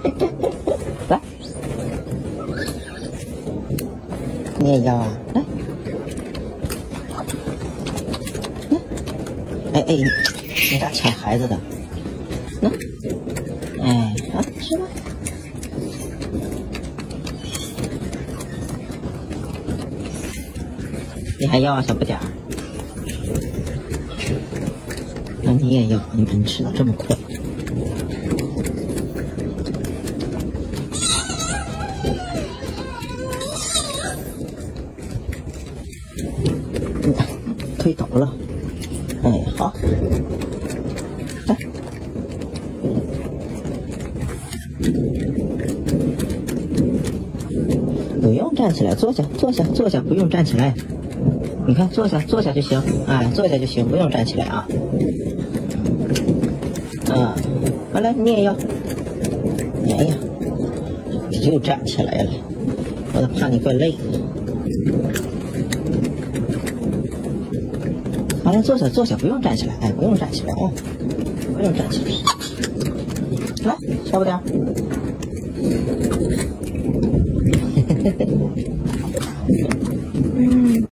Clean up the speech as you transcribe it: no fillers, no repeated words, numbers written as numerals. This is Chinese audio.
来，你也要啊？来，哎，你咋抢孩子的？哎，吃吧。你还要啊，小不点儿？那你也要？你吃的这么快？推倒了。哎，好。来。不用站起来，坐下，不用站起来。你看，坐下就行，哎，坐下就行，不用站起来啊。好了，你也要。哎呀，你又站起来了，我都怕你怪累的。好了，坐下，不用站起来，哎，不用站起来啊，不用站起来。来，小不点儿。